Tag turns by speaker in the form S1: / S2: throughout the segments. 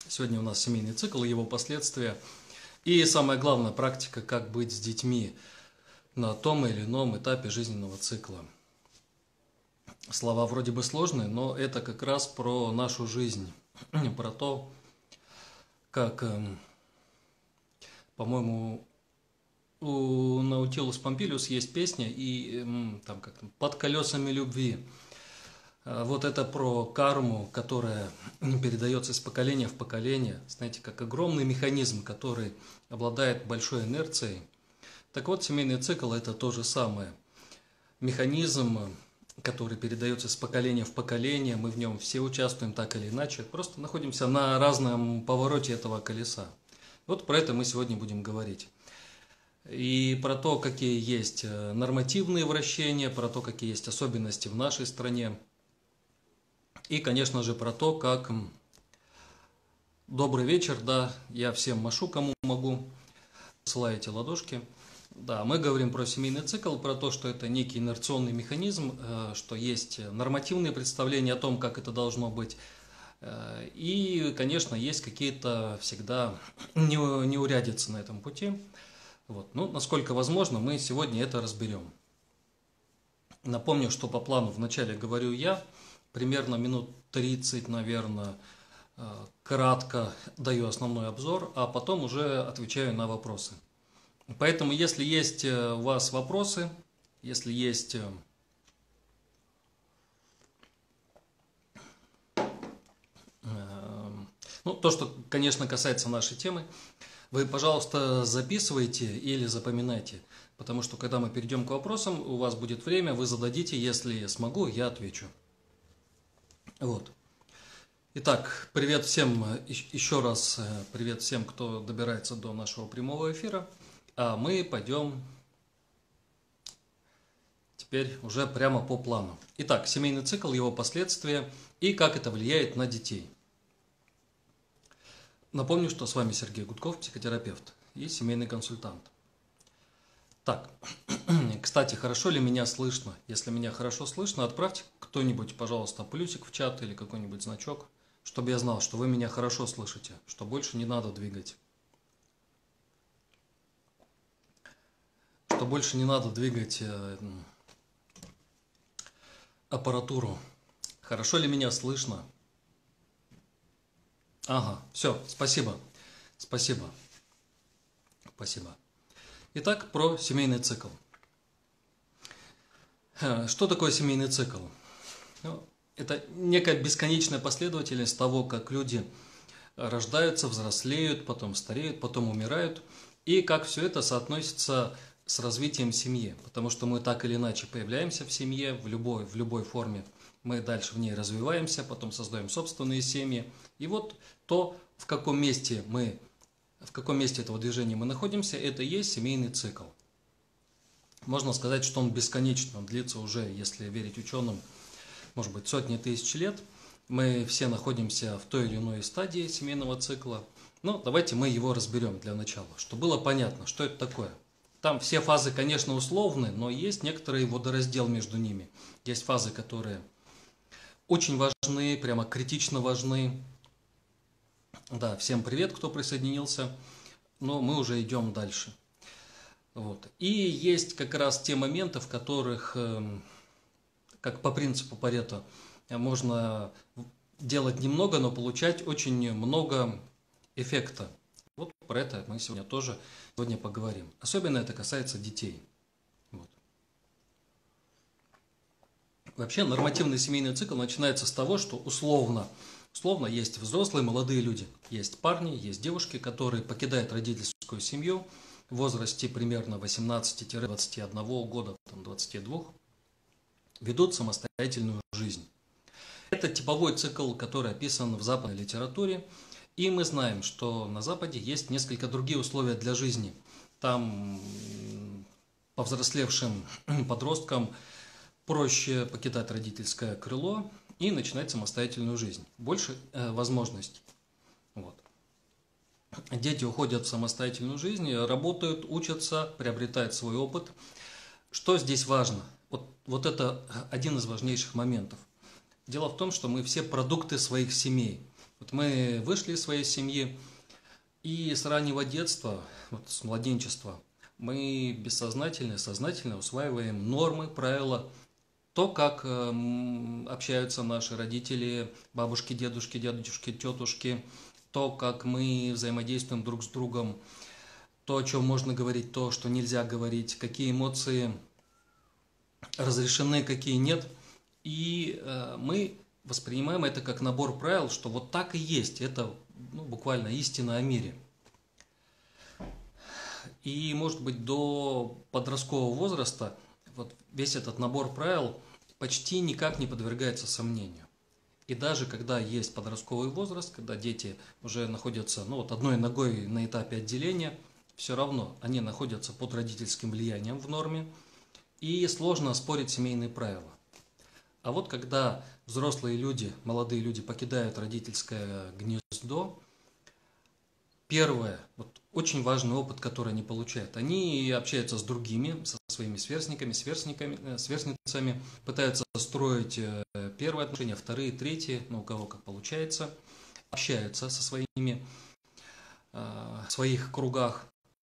S1: Сегодня у нас семейный цикл и его последствия. И самое главное, практика, как быть с детьми на том или ином этапе жизненного цикла. Слова вроде бы сложные, но это как раз про нашу жизнь, про то, как, по-моему, у Наутилус Помпилиус есть песня и там как «Под колесами любви». Вот это про карму, которая передается из поколения в поколение. Знаете, как огромный механизм, который обладает большой инерцией. Так вот, семейный цикл – это то же самое. Механизм, который передается из поколения в поколение, мы в нем все участвуем так или иначе, просто находимся на разном повороте этого колеса. Вот про это мы сегодня будем говорить. И про то, какие есть нормативные вращения, про то, какие есть особенности в нашей стране. И, конечно же, про то, как... Добрый вечер, да, я всем машу, кому могу, ссылаете ладошки. Да, мы говорим про семейный цикл, про то, что это некий инерционный механизм, что есть нормативные представления о том, как это должно быть. И, конечно, есть какие-то всегда неурядицы на этом пути. Вот. Ну, насколько возможно, мы сегодня это разберем. Напомню, что по плану вначале говорю я, примерно минут 30, наверное, кратко даю основной обзор, а потом уже отвечаю на вопросы. Поэтому, если есть у вас вопросы, если есть то, что, конечно, касается нашей темы, вы, пожалуйста, записывайте или запоминайте, потому что, когда мы перейдем к вопросам, у вас будет время, вы зададите, если смогу, я отвечу. Вот. Итак, привет всем, еще раз привет всем, кто добирается до нашего прямого эфира. А мы пойдем теперь уже прямо по плану. Итак, семейный цикл, его последствия и как это влияет на детей. Напомню, что с вами Сергей Гудков, психотерапевт и семейный консультант. Так, кстати, хорошо ли меня слышно? Если меня хорошо слышно, отправьте кто-нибудь, пожалуйста, плюсик в чат или какой-нибудь значок, чтобы я знал, что вы меня хорошо слышите, что больше не надо двигать. Что больше не надо двигать аппаратуру. Хорошо ли меня слышно? Ага, все, спасибо. Спасибо. Спасибо. Итак, про семейный цикл. Что такое семейный цикл? Это некая бесконечная последовательность того, как люди рождаются, взрослеют, потом стареют, потом умирают, и как все это соотносится с развитием семьи. Потому что мы так или иначе появляемся в семье, в любой форме. Мы дальше в ней развиваемся, потом создаем собственные семьи. И вот то, в каком месте этого движения мы находимся, это и есть семейный цикл. Можно сказать, что он бесконечен, он длится уже, если верить ученым, может быть, сотни тысяч лет. Мы все находимся в той или иной стадии семейного цикла. Но давайте мы его разберем для начала, чтобы было понятно, что это такое. Там все фазы, конечно, условны, но есть некоторый водораздел между ними. Есть фазы, которые очень важны, прямо критично важны. Да, всем привет, кто присоединился, но мы уже идем дальше. Вот. И есть как раз те моменты, в которых, как по принципу Парето, можно делать немного, но получать очень много эффекта. Вот про это мы сегодня поговорим. Особенно это касается детей. Вот. Вообще нормативный семейный цикл начинается с того, что условно есть взрослые, молодые люди. Есть парни, есть девушки, которые покидают родительскую семью в возрасте примерно 18-21 года, 22, ведут самостоятельную жизнь. Это типовой цикл, который описан в западной литературе. И мы знаем, что на Западе есть несколько другие условия для жизни. Там повзрослевшим подросткам проще покидать родительское крыло и начинать самостоятельную жизнь. Больше возможностей. Вот. Дети уходят в самостоятельную жизнь, работают, учатся, приобретают свой опыт. Что здесь важно? Вот это один из важнейших моментов. Дело в том, что мы все продукты своих семей. Вот мы вышли из своей семьи, и с раннего детства, вот с младенчества, мы бессознательно и сознательно усваиваем нормы, правила, то, как общаются наши родители, бабушки, дедушки, дядюшки, тетушки, то, как мы взаимодействуем друг с другом, то, о чем можно говорить, то, что нельзя говорить, какие эмоции разрешены, какие нет. И мы воспринимаем это как набор правил, что вот так и есть. Это буквально истина о мире. И, может быть, до подросткового возраста вот весь этот набор правил почти никак не подвергается сомнению. И даже когда есть подростковый возраст, когда дети уже находятся одной ногой на этапе отделения, все равно они находятся под родительским влиянием в норме, и сложно оспорить семейные правила. А вот когда взрослые люди, молодые люди покидают родительское гнездо, первое, вот очень важный опыт, который они получают, они общаются с другими, со своими сверстницами, пытаются строить первые отношения, вторые, третьи, у кого как получается, общаются со своими в своих кругах,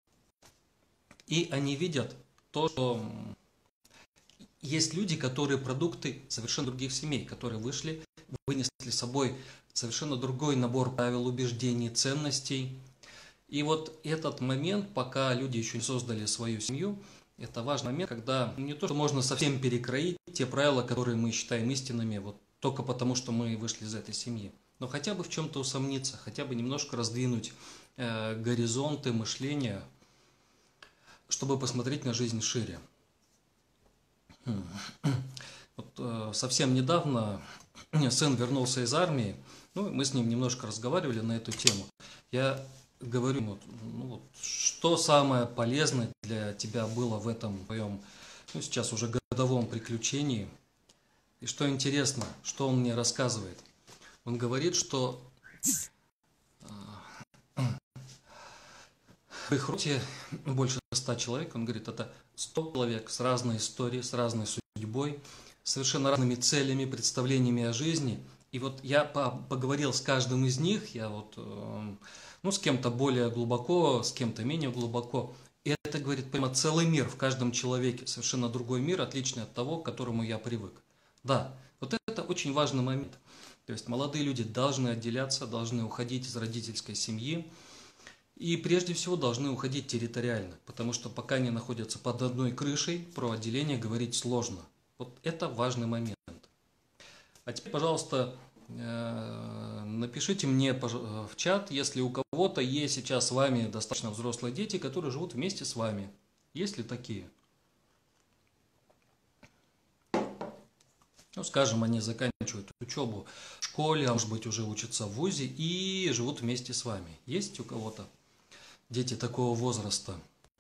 S1: и они видят то, что есть люди, которые продукты совершенно других семей, которые вынесли с собой совершенно другой набор правил, убеждений, ценностей. И вот этот момент, пока люди еще не создали свою семью, это важный момент, когда не то, что можно совсем перекроить те правила, которые мы считаем истинными, вот только потому, что мы вышли из этой семьи, но хотя бы в чем-то усомниться, хотя бы немножко раздвинуть горизонты мышления, чтобы посмотреть на жизнь шире. Вот, совсем недавно сын вернулся из армии, мы с ним немножко разговаривали на эту тему. Я говорю, что самое полезное для тебя было в этом твоем, сейчас уже годовом приключении, и что интересно, что он мне рассказывает. Он говорит, что в их роте больше 100 человек, он говорит, это 100 человек с разной историей, с разной судьбой, совершенно разными целями, представлениями о жизни. И вот я поговорил с каждым из них, я с кем-то более глубоко, с кем-то менее глубоко. И это, говорит, прямо целый мир в каждом человеке, совершенно другой мир, отличный от того, к которому я привык. Да, вот это очень важный момент. То есть молодые люди должны отделяться, должны уходить из родительской семьи. И прежде всего должны уходить территориально, потому что пока они находятся под одной крышей, про отделение говорить сложно. Вот это важный момент. А теперь, пожалуйста, напишите мне в чат, если у кого-то есть сейчас с вами достаточно взрослые дети, которые живут вместе с вами. Есть ли такие? Скажем, они заканчивают учебу в школе, а может быть уже учатся в вузе и живут вместе с вами. Есть у кого-то дети такого возраста?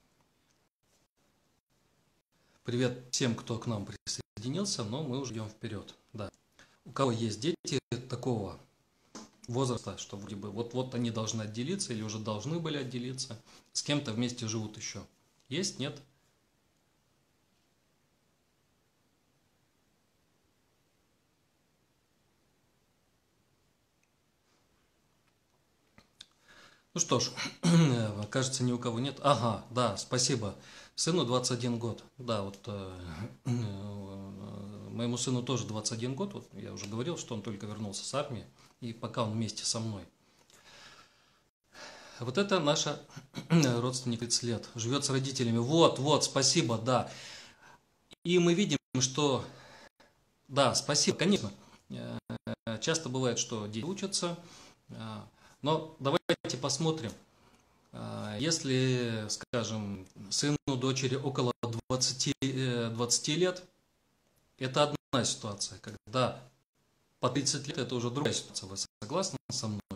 S1: Привет всем, кто к нам присоединился, но мы уже идем вперед. Да. У кого есть дети такого возраста, что вроде бы вот они должны отделиться или уже должны были отделиться, с кем-то вместе живут еще. Есть, нет? Ну что ж, кажется, ни у кого нет. Ага, да, спасибо. Сыну 21 год. Да, вот моему сыну тоже 21 год. Вот я уже говорил, что он только вернулся с армии, и пока он вместе со мной. Вот это наша родственник 30 лет. Живет с родителями. Вот, спасибо, да. И мы видим, что... Да, спасибо, конечно. Часто бывает, что дети учатся, но давайте посмотрим. Если, скажем, сыну, дочери около 20 лет, это одна ситуация. Когда по 30 лет, это уже другая ситуация. Вы согласны со мной?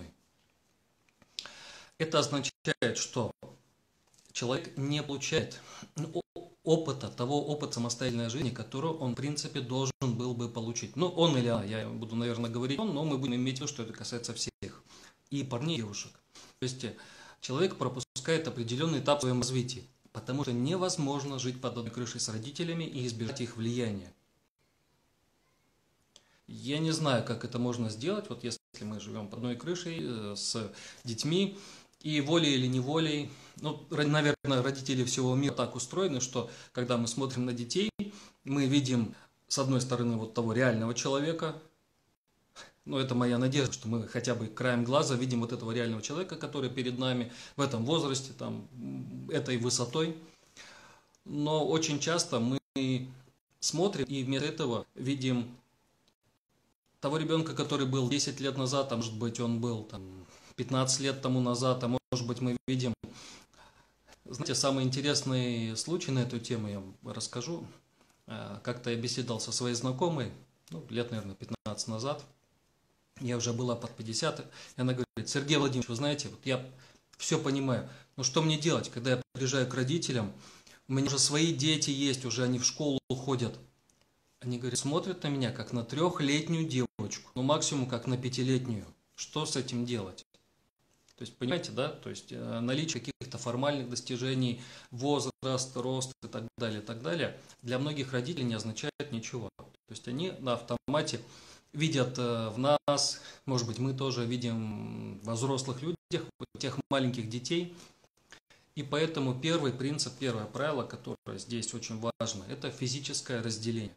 S1: Это означает, что человек не получает того опыта самостоятельной жизни, который он, в принципе, должен был бы получить. Он или она, я буду, наверное, говорить он, но мы будем иметь в виду, что это касается всех. И парней, и девушек. То есть человек пропускает определенный этап в своем развитии, потому что невозможно жить под одной крышей с родителями и избежать их влияния. Я не знаю, как это можно сделать. Вот если мы живем под одной крышей с детьми, и волей или неволей, ну, наверное, родители всего мира так устроены, что когда мы смотрим на детей, мы видим, с одной стороны, вот того реального человека, ну, это моя надежда, что мы хотя бы краем глаза видим вот этого реального человека, который перед нами в этом возрасте, там, этой высотой. Но очень часто мы смотрим и вместо этого видим того ребенка, который был 10 лет назад, а может быть он был там, 15 лет тому назад, а может быть мы видим. Знаете, самый интересный случай на эту тему я вам расскажу. Как-то я беседовал со своей знакомой, ну, лет, наверное, 15 назад. Я уже была под 50, и она говорит: Сергей Владимирович, вы знаете, вот я все понимаю, но что мне делать, когда я приезжаю к родителям, у меня уже свои дети есть, уже они в школу ходят. Они, говорят, смотрят на меня, как на 3-летнюю девочку, ну максимум как на 5-летнюю. Что с этим делать? То есть, понимаете, да, то есть наличие каких-то формальных достижений, возраст, рост и так далее, для многих родителей не означает ничего. То есть они на автомате видят в нас, может быть, мы тоже видим во взрослых людях, у тех маленьких детей. И поэтому первый принцип, первое правило, которое здесь очень важно, это физическое разделение.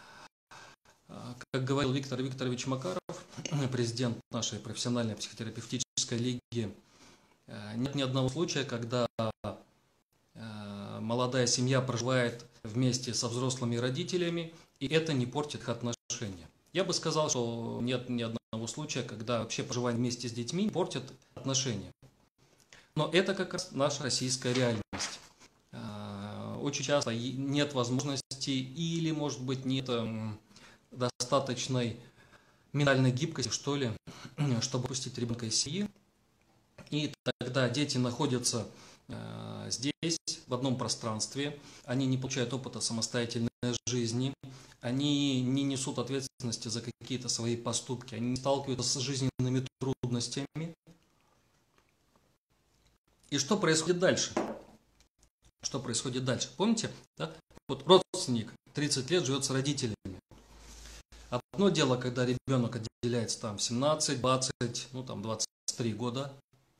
S1: Как говорил Виктор Викторович Макаров, президент нашей профессиональной психотерапевтической лиги, нет ни одного случая, когда молодая семья проживает вместе со взрослыми родителями, и это не портит их отношения. Я бы сказал, что нет ни одного случая, когда вообще проживание вместе с детьми портит отношения. Но это как раз наша российская реальность. Очень часто нет возможности или, может быть, нет достаточной ментальной гибкости, что ли, чтобы пустить ребенка из семьи. И тогда дети находятся здесь, в одном пространстве, они не получают опыта самостоятельной жизни, они не несут ответственности за какие-то свои поступки, они не сталкиваются с жизненными трудностями. И что происходит дальше? Что происходит дальше? Помните, да? Вот родственник 30 лет живет с родителями. Одно дело, когда ребенок отделяется там 17, 20, ну там 23 года.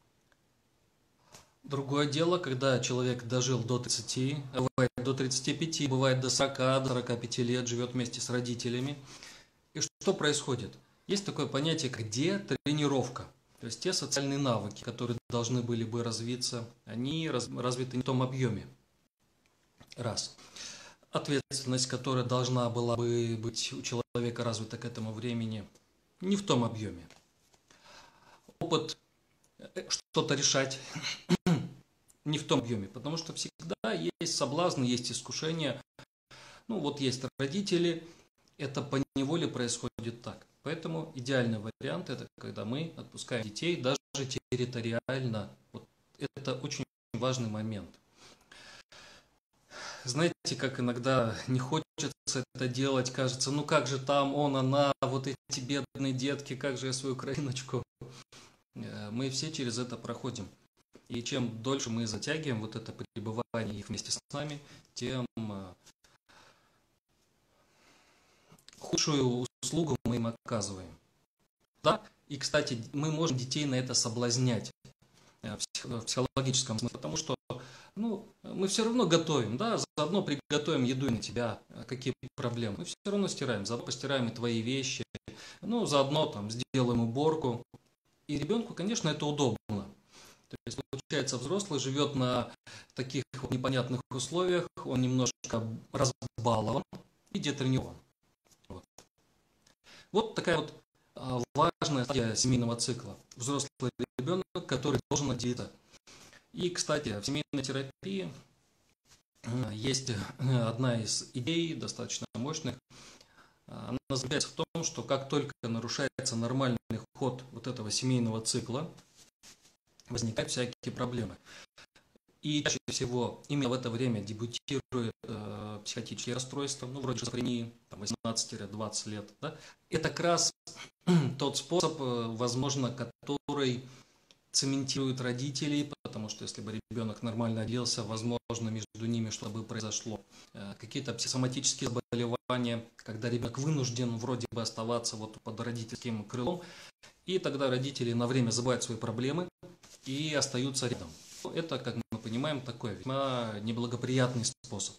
S1: Другое дело, когда человек дожил до 30, бывает до 35, бывает до 40, до 45 лет, живет вместе с родителями. И что происходит? Есть такое понятие, как детренировка. То есть те социальные навыки, которые должны были бы развиться, они развиты не в том объеме. Раз. Ответственность, которая должна была бы быть у человека развита к этому времени, не в том объеме. Опыт что-то решать не в том объеме, потому что всегда есть соблазны, есть искушения. Ну вот есть родители, это поневоле происходит так. Поэтому идеальный вариант – это когда мы отпускаем детей даже территориально. Вот это очень важный момент. Знаете, как иногда не хочется это делать, кажется, ну как же там он, она, вот эти бедные детки, как же я свою Украиночку. Мы все через это проходим. И чем дольше мы затягиваем вот это пребывание их вместе с нами, тем худшую услугу мы им оказываем. Да? И, кстати, мы можем детей на это соблазнять в психологическом смысле, потому что мы все равно готовим, да, заодно приготовим еду на тебя, какие проблемы. Мы все равно стираем, заодно постираем и твои вещи, заодно там сделаем уборку. И ребенку, конечно, это удобно. То есть, получается, взрослый живет на таких вот непонятных условиях, он немножко разбалован и детренирован. Вот такая вот важная стадия семейного цикла. Взрослый ребенок, который должен отделиться. И, кстати, в семейной терапии есть одна из идей, достаточно мощных. Она заключается в том, что как только нарушается нормальный ход вот этого семейного цикла, возникают всякие проблемы. И чаще всего именно в это время дебютируют психотические расстройства, вроде шизофрении, 18-20 лет. Да? Это как раз тот способ, возможно, который цементирует родителей, потому что если бы ребенок нормально оделся, возможно, между ними что-то бы произошло. Какие-то психосоматические заболевания, когда ребенок вынужден вроде бы оставаться вот под родительским крылом, и тогда родители на время забывают свои проблемы и остаются рядом. Это, как мы понимаем, такой весьма неблагоприятный способ.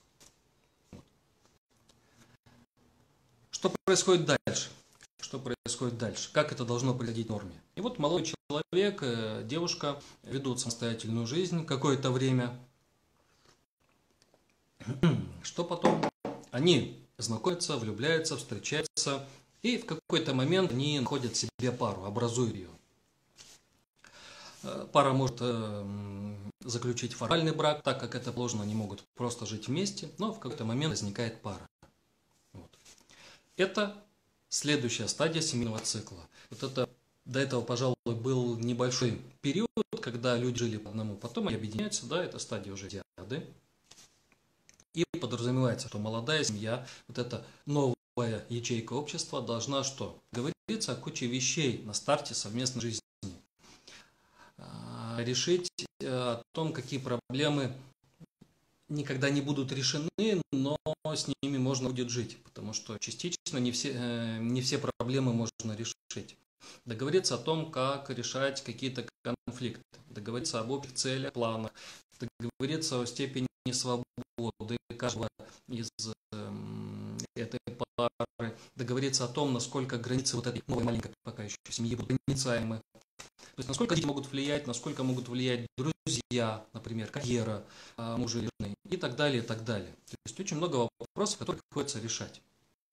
S1: Что происходит дальше? Что происходит дальше? Как это должно происходить в норме? И вот молодой человек, девушка ведут самостоятельную жизнь какое-то время. Что потом? Они знакомятся, влюбляются, встречаются, и в какой-то момент они находят себе пару, образуют ее. Пара может заключить формальный брак, так как это положено, они могут просто жить вместе, но в какой-то момент возникает пара. Вот. Это следующая стадия семейного цикла. Вот это, до этого, пожалуй, был небольшой период, когда люди жили по одному, потом они объединяются, да, это стадия уже диады. И подразумевается, что молодая семья, вот эта новая ячейка общества должна что? Говорится о куче вещей на старте совместной жизни. Решить о том, какие проблемы никогда не будут решены, но с ними можно будет жить, потому что частично не все проблемы можно решить. Договориться о том, как решать какие-то конфликты, договориться об общих целях, планах, договориться о степени свободы каждого из этой пары, договориться о том, насколько границы вот этой новой маленькой пока еще семьи будут проницаемы. То есть насколько дети могут влиять, насколько могут влиять друзья, например, карьера мужа или жены и так далее, и так далее. То есть очень много вопросов, которые приходится решать.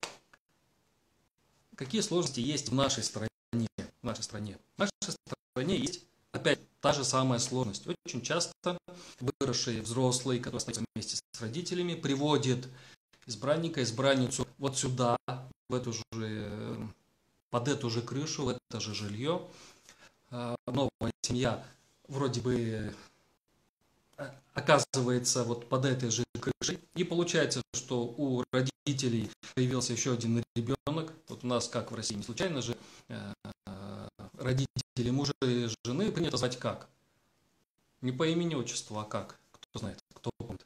S1: Какие сложности есть в нашей стране? В нашей стране есть опять та же самая сложность. Очень часто выросший взрослый, который остается вместе с родителями, приводит избранника, избранницу вот сюда, под эту же крышу, в это же жилье. Новая семья вроде бы оказывается вот под этой же крышей. И получается, что у родителей появился еще один ребенок. Вот у нас, как в России, не случайно же, родители мужа и жены принято звать как? Не по имени, отчеству, а как? Кто знает, кто помнит?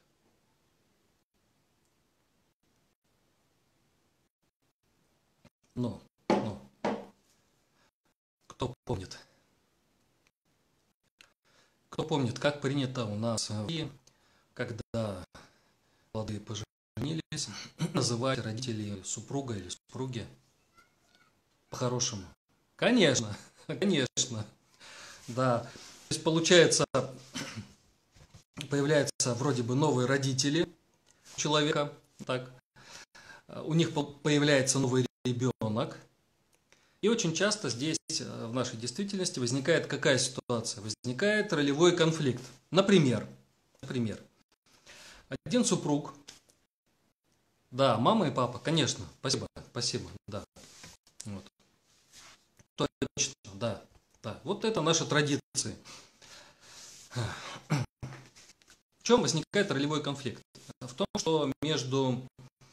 S1: Ну, кто помнит? Кто помнит, как принято у нас в России, когда молодые поженились, называть родителей супруга или супруги по-хорошему? Конечно, конечно, да. То есть получается, появляются вроде бы новые родители человека, так, у них появляется новый ребенок. И очень часто здесь, в нашей действительности, возникает какая ситуация? Возникает ролевой конфликт. Например, один супруг, да, мама и папа, конечно, спасибо, да. Вот. Точно, да. Вот это наши традиции. В чем возникает ролевой конфликт? В том, что между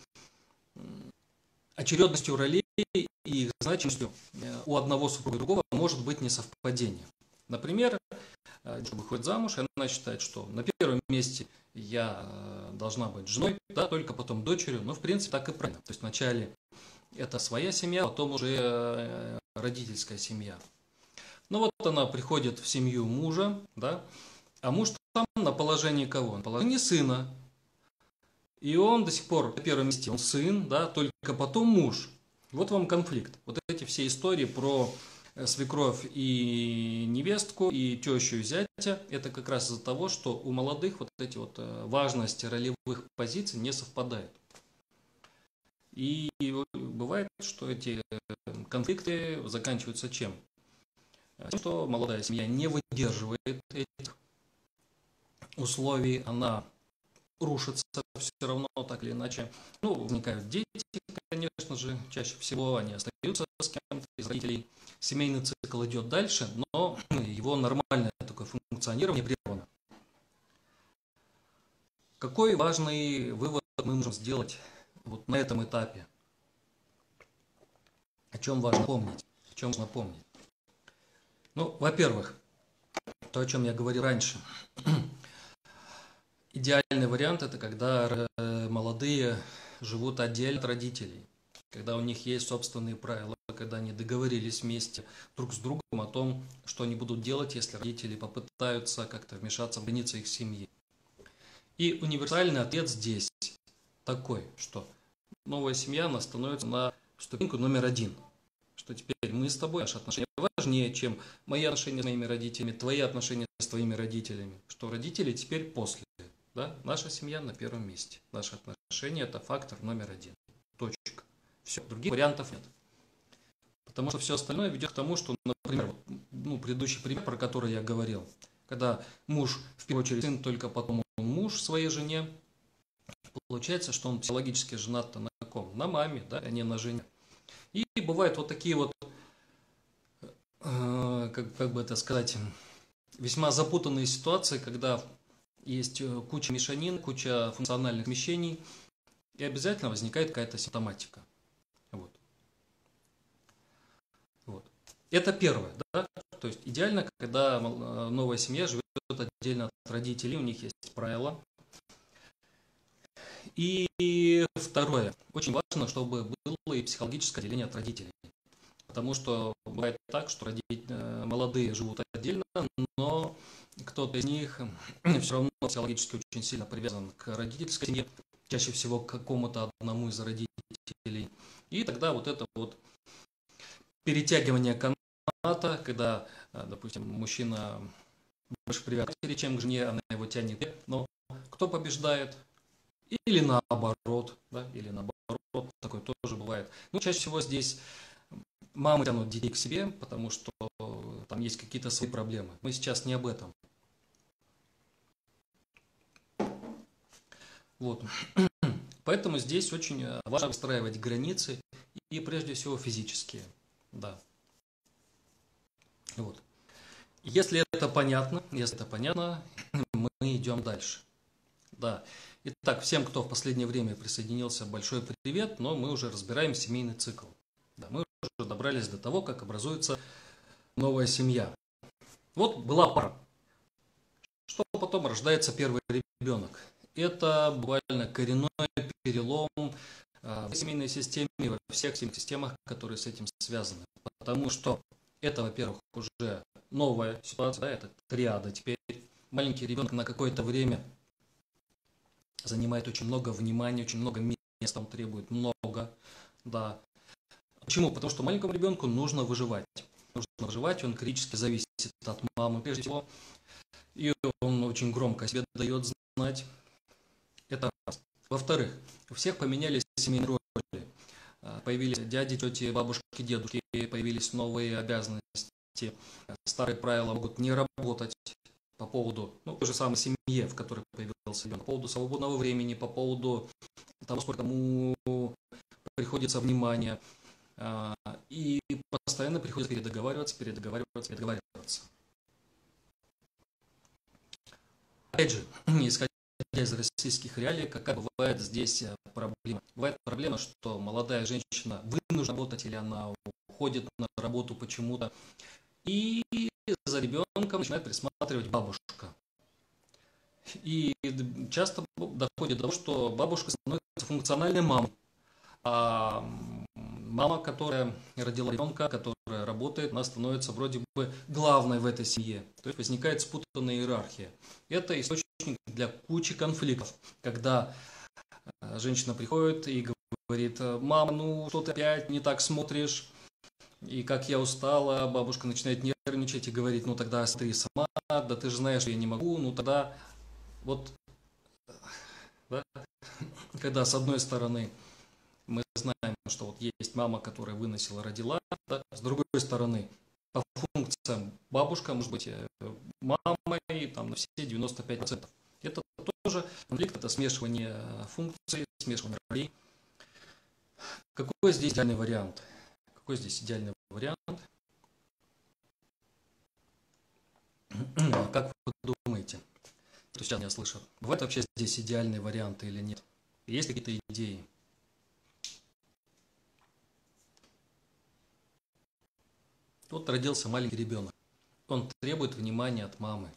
S1: очередностью ролей и их значимостью у одного супруга и другого может быть несовпадение. Например, девушка выходит замуж, и она считает, что на первом месте я должна быть женой, да, только потом дочерью, но в принципе так и правильно. То есть вначале это своя семья, потом уже родительская семья. Но вот она приходит в семью мужа, да, а муж там на положении кого? На положении сына. И он до сих пор на первом месте, он сын, да, только потом муж. Вот вам конфликт. Вот эти все истории про свекровь и невестку, и тещу и зятя, это как раз из-за того, что у молодых вот эти вот важности ролевых позиций не совпадают. И бывает, что эти конфликты заканчиваются чем? Тем, что молодая семья не выдерживает этих условий, она рушится все равно, так или иначе. Ну, возникают дети, конечно же, чаще всего они остаются с кем-то из родителей. Семейный цикл идет дальше, но его нормальное такое функционирование прервано. Какой важный вывод мы можем сделать вот на этом этапе? О чем важно помнить? Ну, во-первых, то, о чем я говорил раньше. Идеальный вариант – это когда молодые живут отдельно от родителей, когда у них есть собственные правила, когда они договорились вместе друг с другом о том, что они будут делать, если родители попытаются как-то вмешаться в границы их семьи. И универсальный ответ здесь такой, что новая семья, она становится на ступеньку номер один. Что теперь мы с тобой, наши отношения важнее, чем мои отношения с моими родителями, твои отношения с твоими родителями. Что родители теперь после. Да? Наша семья на первом месте. Наши отношения – это фактор номер один. Точка. Все, других вариантов нет. Потому что все остальное ведет к тому, что, например, предыдущий пример, про который я говорил, когда муж, в первую очередь сын, только потом он муж своей жене, получается, что он психологически женат-то на ком? На маме, да, а не на жене. И бывают вот такие вот, как бы это сказать, весьма запутанные ситуации, когда есть куча мешанин, куча функциональных смещений, и обязательно возникает какая-то симптоматика. Вот. Это первое, да? То есть идеально, когда новая семья живет отдельно от родителей, у них есть правила. И второе, очень важно, чтобы было и психологическое отделение от родителей. Потому что бывает так, что молодые живут отдельно, но кто-то из них все равно психологически очень сильно привязан к родительской семье, чаще всего к какому-то одному из родителей. И тогда вот это вот перетягивание каната, когда, допустим, мужчина больше привязан к матери, чем к жене, она его тянет. Но кто побеждает? Или наоборот, да? Или наоборот, такое тоже бывает. Ну, чаще всего здесь мамы тянут детей к себе, потому что там есть какие-то свои проблемы. Мы сейчас не об этом. Вот. Поэтому здесь очень важно выстраивать границы и прежде всего физические. Да. Вот. Если это понятно, мы идем дальше. Да. Итак, всем, кто в последнее время присоединился, большой привет, но мы уже разбираем семейный цикл. Да, мы уже добрались до того, как образуется новая семья. Вот была пара. Что потом рождается первый ребенок? Это буквально коренной перелом в семейной системе, во всех семейных системах, которые с этим связаны. Потому что это, во-первых, уже новая ситуация, да, это триада. Теперь маленький ребенок на какое-то время занимает очень много внимания, очень много места, он требует много. Да. Почему? Потому что маленькому ребенку нужно выживать. Он критически зависит от мамы, прежде всего. И он очень громко о себе дает знать. Это раз. Во-вторых, у всех поменялись семейные роли. Появились дяди, тети, бабушки, дедушки, появились новые обязанности. Старые правила могут не работать по поводу, той же самой семье, в которой появился ребенок, по поводу свободного времени, по поводу того, сколько кому приходится внимание. И постоянно приходится передоговариваться. Опять же, исходя из российских реалий, какая бывает здесь проблема? Бывает проблема, что молодая женщина вынуждена работать, или она уходит на работу почему-то, и за ребенком начинает присматривать бабушка. И часто доходит до того, что бабушка становится функциональной мамой. А мама, которая родила ребенка, которая работает, она становится вроде бы главной в этой семье. То есть возникает спутанная иерархия. Это источник для кучи конфликтов, когда женщина приходит и говорит: мама, что ты опять не так смотришь, и как я устала. Бабушка начинает нервничать и говорит: тогда смотри сама, да ты же знаешь, что я не могу, тогда вот, да? Когда с одной стороны мы знаем, что вот есть мама, которая выносила, родила, да? С другой стороны, по функциям бабушка может быть мамой там, на все 95%. Это тоже конфликт, это смешивание функций, смешивание ролей. Какой здесь идеальный вариант? Как вы думаете, что сейчас меня слышат? Бывают вообще здесь идеальные варианты или нет? Есть какие-то идеи? Вот родился маленький ребенок. он требует внимания от мамы.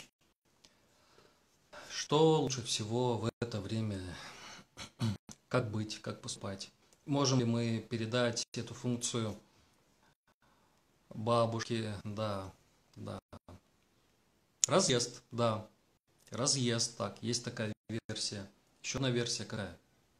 S1: Что лучше всего в это время? Как быть, как поступать? Можем ли мы передать эту функцию бабушке? Да, да. Разъезд, да. Разъезд, так, есть такая версия. Еще одна версия какая?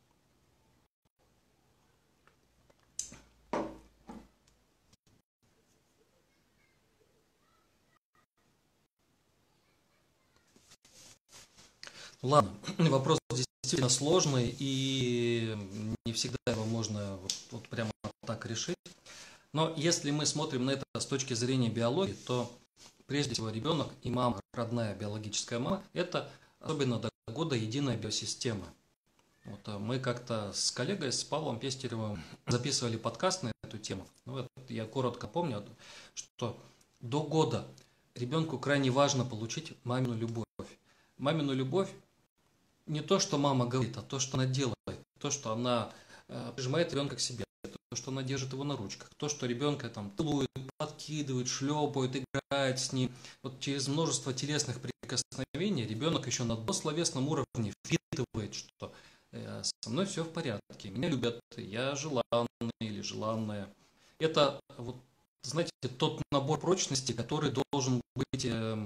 S1: Ладно, вопрос действительно сложный, и не всегда его можно вот прямо так решить. Но если мы смотрим на это с точки зрения биологии, то прежде всего ребенок и мама, родная биологическая мама, это особенно до года единая биосистема. Вот, мы как-то с коллегой, с Павлом Пестеревым записывали подкаст на эту тему. Ну, вот я коротко помню, что до года ребенку крайне важно получить мамину любовь. Мамину любовь не то, что мама говорит, а то, что она делает. То, что она прижимает ребенка к себе. То, что она держит его на ручках. То, что ребенка там целует, подкидывает, шлепает, играет с ним. Вот через множество телесных прикосновений ребенок еще на дословесном уровне впитывает, что со мной все в порядке, меня любят, я желанный или желанная. Это, вот, знаете, тот набор прочности, который должен быть,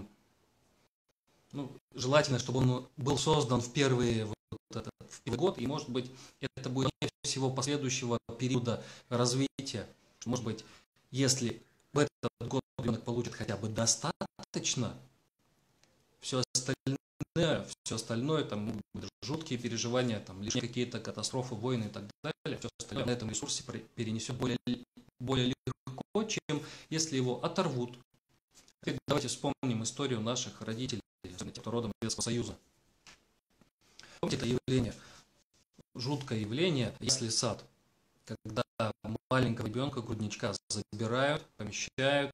S1: ну, желательно, чтобы он был создан в первый год, и, может быть, это будет всего последующего периода развития. Может быть, если в этот год ребенок получит хотя бы достаточно, все остальное, там, жуткие переживания, там, лишь какие-то катастрофы, войны и так далее, все остальное на этом ресурсе перенесет более легко, чем если его оторвут. Теперь давайте вспомним историю наших родителей, кто родом из Советского Союза. Помните это явление, жуткое явление, если сад, когда маленького ребенка, грудничка забирают, помещают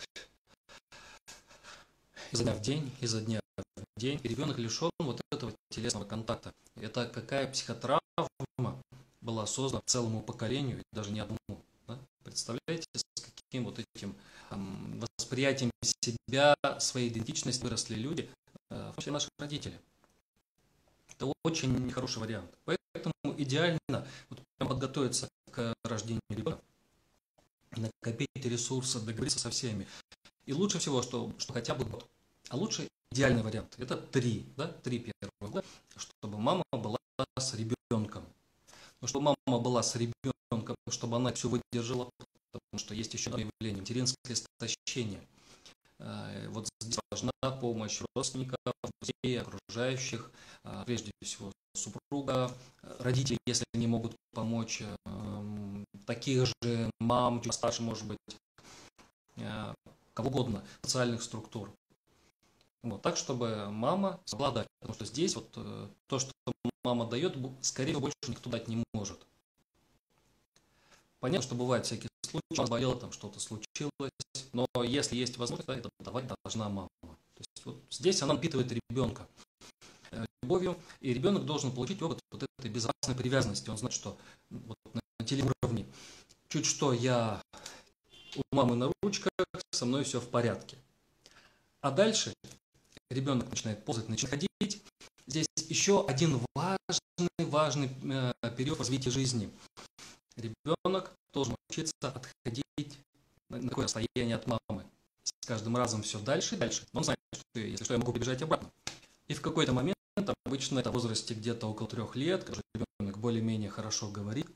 S1: изо дня в день, и ребенок лишен вот этого телесного контакта. Это какая психотравма была создана целому поколению, даже не одному. Да? Представляете, с каким вот этим восприятием себя, своей идентичности выросли люди, в том числе наши родители. Это очень нехороший вариант. Поэтому идеально вот подготовиться к рождению ребенка, накопить ресурсы, договориться со всеми. И лучше всего, что хотя бы год. А лучше идеальный вариант. Это 3 первых года, чтобы мама была с ребенком. Но чтобы мама была с ребенком, чтобы она все выдержала, потому что есть еще одно явление, материнское истощение. Вот здесь важна помощь родственников, друзей, окружающих, прежде всего супруга, родителей, если они могут помочь, таких же мам, чуть старше, может быть, кого угодно, социальных структур. Вот, так, чтобы мама смогла дать. Потому что здесь вот то, что мама дает, скорее всего, больше никто дать не может. Понятно, что бывают всякие случаи, она болела, там что-то случилось, но если есть возможность, да, это давать должна мама. То есть вот здесь она напитывает ребенка любовью, и ребенок должен получить опыт вот этой безопасной привязанности. Он знает, что вот на телеуровне чуть что я у мамы на ручках, со мной все в порядке. А дальше ребенок начинает ползать, начинает ходить. Здесь еще один важный период развития жизни. Ребенок должен учиться отходить на такое расстояние от мамы. С каждым разом все дальше и дальше. Он знает, что если что, я могу побежать обратно. И в какой-то момент, обычно это в возрасте где-то около 3 лет, когда ребенок более-менее хорошо говорит.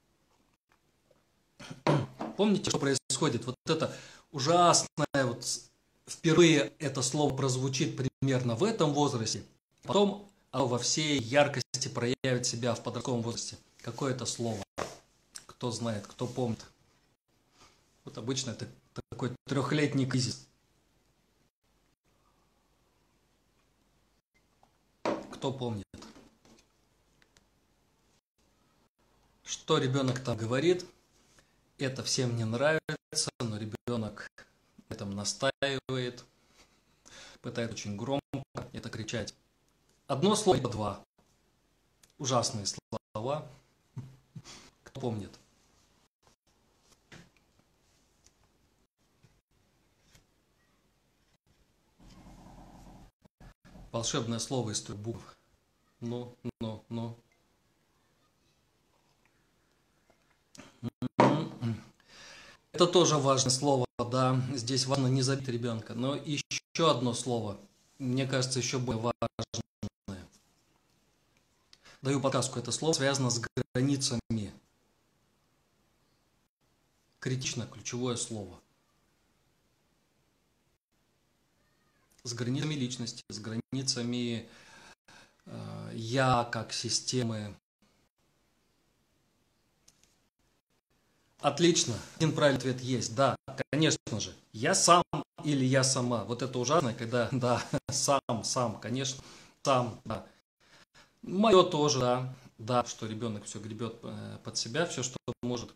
S1: Помните, что происходит? Вот это ужасное, вот впервые это слово прозвучит примерно в этом возрасте, потом оно во всей яркости проявит себя в подростковом возрасте. Какое это слово? Кто знает, кто помнит? Вот обычно это такой 3-летний кризис. Кто помнит? Что ребенок там говорит? Это всем не нравится, но ребенок на этом настаивает, пытается очень громко это кричать. Одно слово, либо 2. Ужасные слова. Кто помнит? волшебное слово из трех букв. Ну. Это тоже важное слово, да. Здесь важно не забить ребенка. Но еще одно слово, мне кажется, еще более важное. Даю подсказку. Это слово связано с границами. Критично ключевое слово. С границами личности, с границами я как системы. Отлично. Один правильный ответ есть. Да, конечно же. Я сам или я сама. Вот это ужасно, когда, да, сам, конечно, сам, да. Мое тоже, да. Да, что ребенок все гребет под себя, все, что может.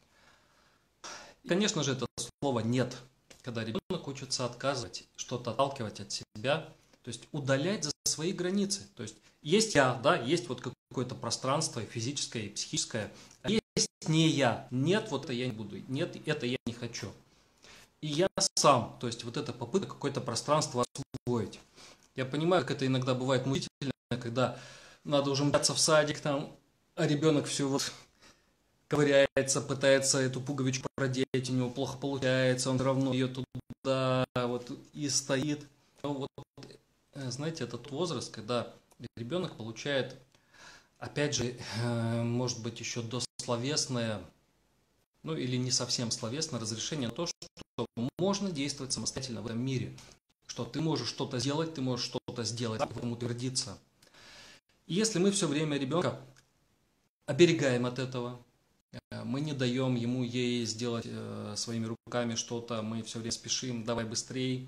S1: Конечно же, это слово «нет». Когда ребенок учится отказывать, что-то отталкивать от себя, то есть удалять за свои границы. То есть есть я, да, есть вот какое-то пространство и физическое, и психическое, а есть не я. Нет, вот это я не буду. Нет, это я не хочу. И я сам, то есть вот эта попытка какое-то пространство освоить. Я понимаю, как это иногда бывает мучительно, когда надо уже мчаться в садик, там, а ребенок все вот ковыряется, пытается эту пуговичку продеть, у него плохо получается, он все равно ее туда вот и стоит. Но вот, знаете, этот возраст, когда ребенок получает, опять же, может быть, еще дословесное, ну или не совсем словесное разрешение на то, что можно действовать самостоятельно в этом мире, что ты можешь что-то сделать, ты можешь что-то сделать, и потом утвердиться. И если мы все время ребенка оберегаем от этого, мы не даем ему ей сделать своими руками что-то, мы все время спешим, давай быстрее.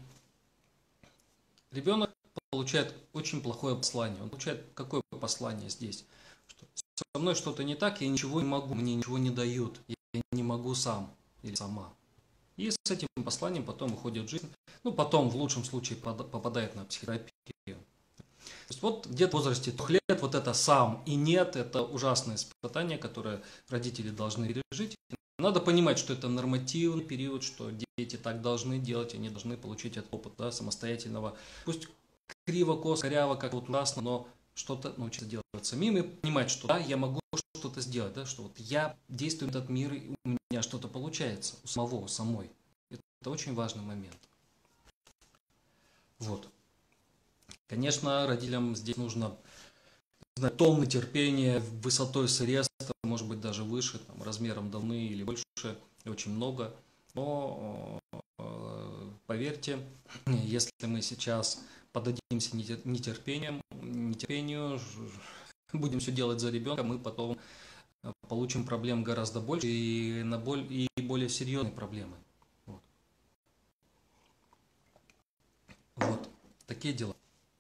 S1: Ребенок получает очень плохое послание. Он получает какое послание здесь? Что со мной что-то не так, я ничего не могу, мне ничего не дают, я не могу сам или сама. И с этим посланием потом уходит в жизнь, ну потом в лучшем случае попадает на психотерапию. То есть вот где-то в возрасте 3 лет вот это сам и нет, это ужасное испытание, которое родители должны пережить. Надо понимать, что это нормативный период, что дети так должны делать, они должны получить этот опыт, да, самостоятельного. Пусть криво, косо, коряво, как вот ужасно, но что-то научиться делать самим и понимать, что да, я могу что-то сделать, да, что вот я действую в этот мир, и у меня что-то получается, у самого, у самой. Это очень важный момент. Вот. Конечно, родителям здесь нужно, не знаю, тонны терпения, высотой средств, может быть, даже выше, там, размером Долны или больше, очень много. Но поверьте, если мы сейчас поддадимся нетерпению, будем все делать за ребенка, мы потом получим проблем гораздо больше и более серьезные проблемы. Вот. Такие дела.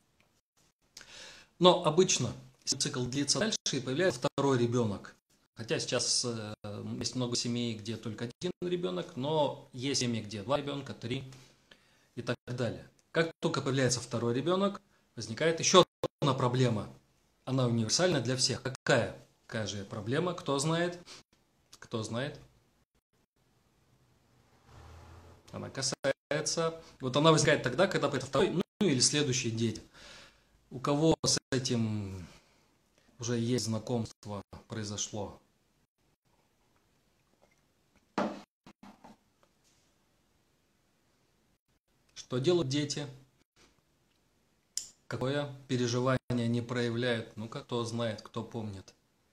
S1: Но обычно, если цикл длится дальше, и появляется второй ребенок. Хотя сейчас есть много семей, где только один ребенок, но есть семьи, где 2 ребенка, 3 и так далее. Как только появляется второй ребенок, возникает еще одна проблема. Она универсальна для всех. Какая? Какая же проблема? Кто знает? Кто знает? Она касается... Вот она возникает тогда, когда появится второй, ну или следующие дети. У кого с этим уже есть знакомство, произошло? Что делают дети? Какое переживание они проявляют? Ну-ка, кто знает, кто помнит?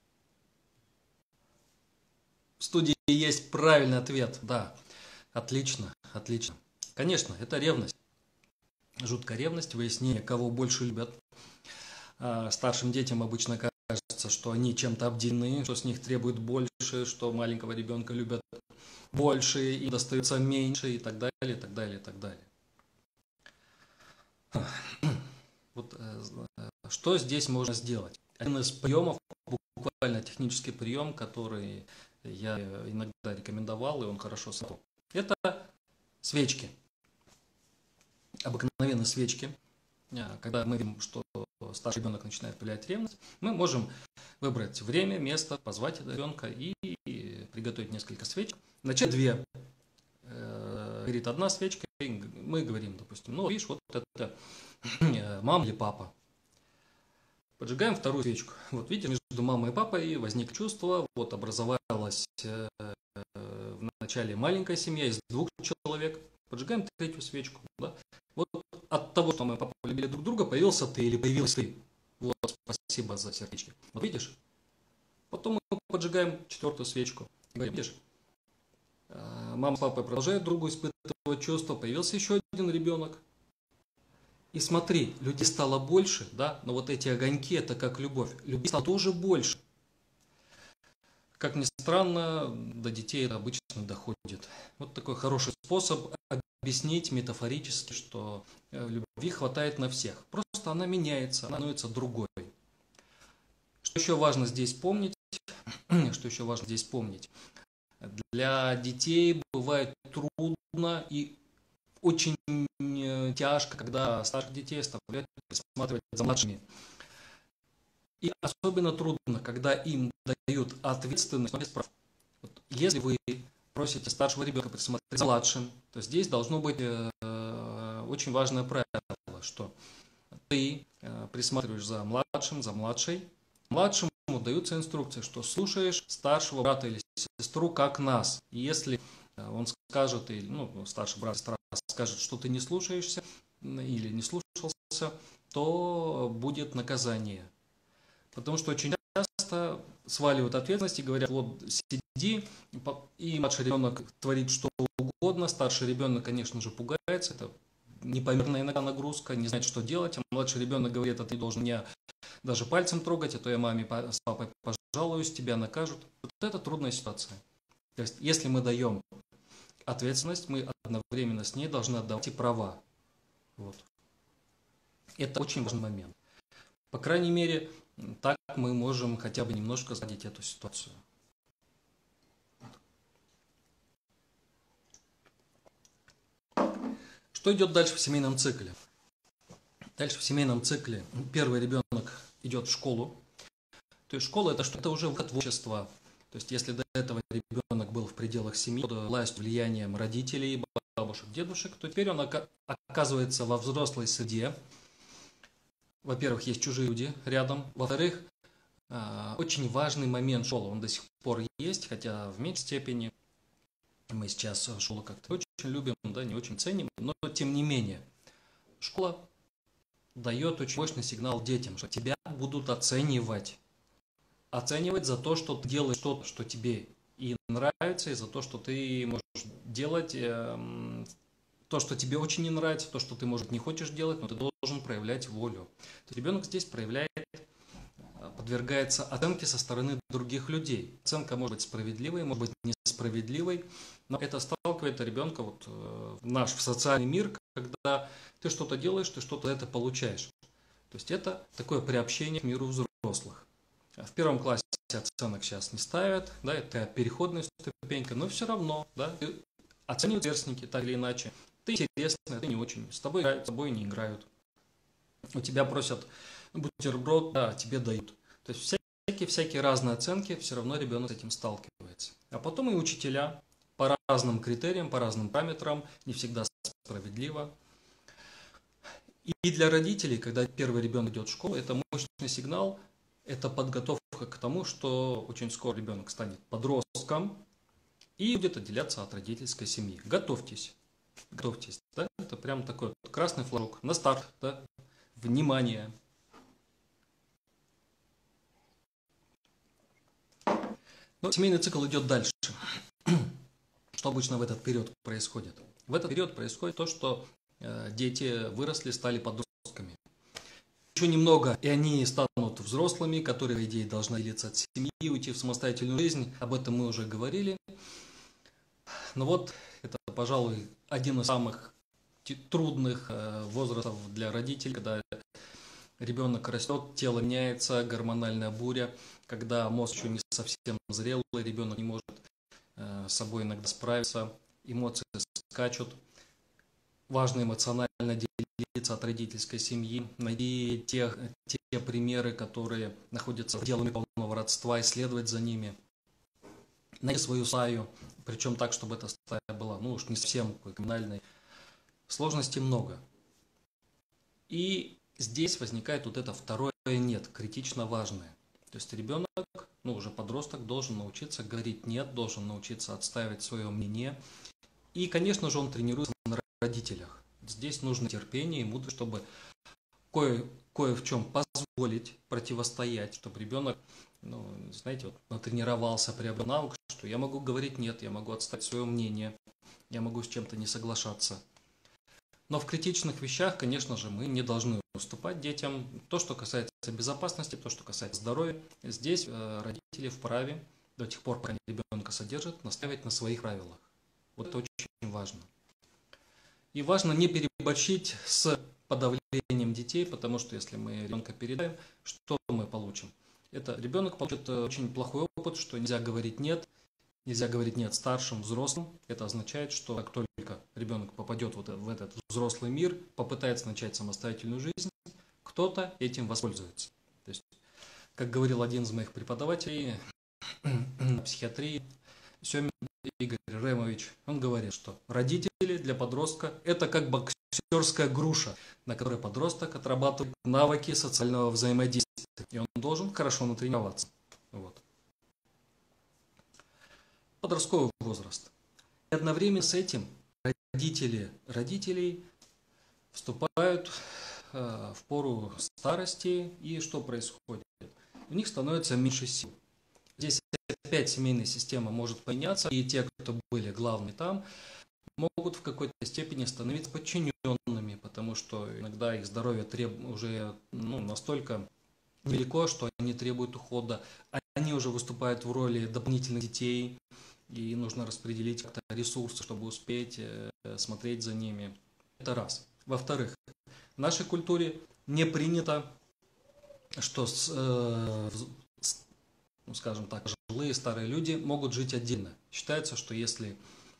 S1: В студии есть правильный ответ. Да, отлично, отлично. Конечно, это ревность. Жуткая ревность, выяснение, кого больше любят. Старшим детям обычно кажется, что они чем-то обделены, что с них требуют больше, что маленького ребенка любят больше и достается меньше и так далее, и так далее, и так далее. Вот что здесь можно сделать? Один из приемов, буквально технический прием, который я иногда рекомендовал, и он хорошо сработал. Это свечки. Обыкновенные свечки. Когда мы видим, что старший ребенок начинает проявлять ревность, мы можем выбрать время, место, позвать ребенка и приготовить несколько свечек. Начать 2. Горит одна свечка, и мы говорим, допустим, ну, видишь, вот это мама или папа. Поджигаем вторую свечку. Вот видите, между мамой и папой возник чувство, вот образовалась в начале маленькая семья из 2 человек. Поджигаем третью свечку. Да? Вот от того, что мама и папа любили друг друга, появился ты или появилась ты. Вот, спасибо за сердечки. Вот видишь? Потом мы поджигаем четвертую свечку. Видишь? Мама с папой продолжают другу испытывать чувства. Появился еще один ребенок. И смотри, людей стало больше, да, но вот эти огоньки, это как любовь. Любви стало тоже больше. Как ни странно, до детей это обычно доходит. Вот такой хороший способ объяснить метафорически, что любви хватает на всех. Просто она меняется, она становится другой. Что еще важно здесь помнить? Что еще важно здесь помнить? Для детей бывает трудно и очень тяжко, когда старших детей оставляют присматривать за младшими. И особенно трудно, когда им дают ответственность, но без прав. Вот, если вы просите старшего ребенка присмотреть за младшим, то здесь должно быть очень важное правило, что ты присматриваешь за младшим, за младшей. Младшему даются инструкции, что слушаешь старшего брата или сестру как нас. И если он скажет, старший брат, сестра скажет, что ты не слушаешься или не слушался, то будет наказание. Потому что очень часто сваливают ответственность и говорят, вот сиди, и младший ребенок творит что угодно, старший ребенок, конечно же, пугается, это непомерная иногда нагрузка, не знает, что делать, а младший ребенок говорит, а ты должен меня даже пальцем трогать, а то я маме с папой пожалуюсь, тебя накажут. Вот это трудная ситуация. То есть, если мы даем ответственность, мы одновременно с ней должны отдавать и права. Вот. Это очень важный момент. По крайней мере, так мы можем хотя бы немножко сгладить эту ситуацию. Что идет дальше в семейном цикле? Дальше в семейном цикле первый ребенок идет в школу. То есть школа это что? Это уже выход в общество. То есть если до этого ребенок был в пределах семьи, под властью, влиянием родителей, бабушек, дедушек, то теперь он оказывается во взрослой среде. Во-первых, есть чужие люди рядом. Во-вторых, очень важный момент школы, он до сих пор есть, хотя в меньшей степени. Мы сейчас школу как-то очень любим, да, не очень ценим, но тем не менее. Школа дает очень мощный сигнал детям, что тебя будут оценивать. Оценивать за то, что ты делаешь что-то, что тебе и нравится, и за то, что ты можешь делать то, что тебе очень не нравится, то, что ты, может, не хочешь делать, но ты должен проявлять волю. То есть ребенок здесь подвергается оценке со стороны других людей. Оценка может быть справедливой, может быть несправедливой, но это сталкивает ребенка в наш социальный мир, когда ты что-то делаешь, ты что-то это получаешь. То есть это такое приобщение к миру взрослых. В первом классе оценок сейчас не ставят, да, это переходная ступенька, но все равно, да, оценивают сверстники так или иначе. Ты интересный, ты не очень, с тобой играют, с тобой не играют. У тебя просят бутерброд, да, тебе дают. То есть всякие разные оценки, все равно ребенок с этим сталкивается. А потом и учителя по разным критериям, по разным параметрам, не всегда справедливо. И для родителей, когда первый ребенок идет в школу, это мощный сигнал, это подготовка к тому, что очень скоро ребенок станет подростком и будет отделяться от родительской семьи. Готовьтесь, готовьтесь, да? Это прям такой красный флажок на старт, да? Внимание! Но семейный цикл идет дальше. Что обычно в этот период происходит? В этот период происходит то, что дети выросли, стали подростками. Еще немного, и они станут взрослыми, которые, по идее, должны делиться от семьи, уйти в самостоятельную жизнь. Об этом мы уже говорили. Но вот это, пожалуй, один из самых трудных возрастов для родителей, когда ребенок растет, тело меняется, гормональная буря, когда мозг еще не совсем зрелый, ребенок не может с собой иногда справиться, эмоции скачут. Важно эмоционально делиться от родительской семьи, найти те примеры, которые находятся в пределах полного родства, исследовать за ними, найти свою стаю, причем так, чтобы эта стая была, уж не совсем криминальной. Сложностей много. И здесь возникает вот это второе «нет», критично важное. То есть ребенок, уже подросток, должен научиться говорить «нет», должен научиться отстаивать свое мнение. И, конечно же, он тренируется на родителях. Здесь нужно терпение и мудрость, чтобы кое в чем позволить противостоять, чтобы ребенок, знаете, натренировался, приобрел навык, что я могу говорить «нет», я могу отстаивать свое мнение, я могу с чем-то не соглашаться. Но в критичных вещах, конечно же, мы не должны уступать детям. То, что касается безопасности, то, что касается здоровья, здесь родители вправе, до тех пор, пока ребенка содержат, настаивать на своих правилах. Вот это очень важно. И важно не переборщить с подавлением детей, потому что если мы ребенка передаем, что мы получим? Это ребенок получит очень плохой опыт, что нельзя говорить «нет», нельзя говорить «нет» старшим, взрослым. Это означает, что как только ребенок попадет в этот взрослый мир, попытается начать самостоятельную жизнь, кто-то этим воспользуется. То есть, как говорил один из моих преподавателей психиатрии, Семин Игорь Ремович, он говорит, что родители для подростка – это как боксерская груша, на которой подросток отрабатывает навыки социального взаимодействия. И он должен хорошо натренироваться. Вот. Подростковый возраст. И одновременно с этим родителей вступают в пору старости, и что происходит? У них становится меньше сил. Здесь опять семейная система может поменяться, и те, кто были главными там, могут в какой-то степени становиться подчиненными, потому что иногда их здоровье уже настолько велико, что они требуют ухода, они уже выступают в роли дополнительных детей, и нужно распределить как-то ресурсы, чтобы успеть смотреть за ними. Это раз. Во-вторых, в нашей культуре не принято, что, скажем так, пожилые старые люди могут жить отдельно. Считается, что если